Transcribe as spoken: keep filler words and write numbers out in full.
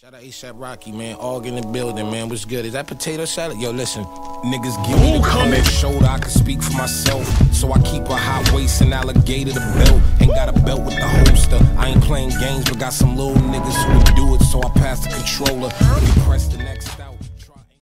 Shout out A$AP Rocky, man. All in the building, man. What's good? Is that potato salad? Yo, listen. Niggas give me the cold shoulder. I can speak for myself. So I keep a hot waist and alligator the belt. Ain't got a belt with the holster. I ain't playing games, but got some little niggas who would do it. So I pass the controller and press the next out.